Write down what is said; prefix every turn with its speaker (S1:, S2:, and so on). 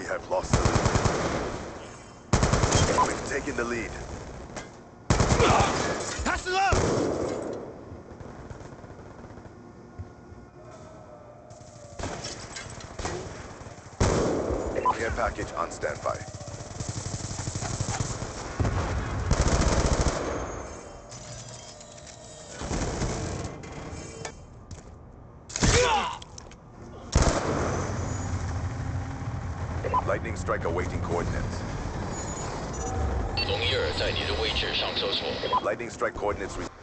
S1: have lost the lead. We've taken the lead.
S2: Pass it up!
S1: Care package on standby. Lightning strike awaiting coordinates.
S3: 龙伊尔在你的位置上搜索。
S1: Lightning strike coordinates.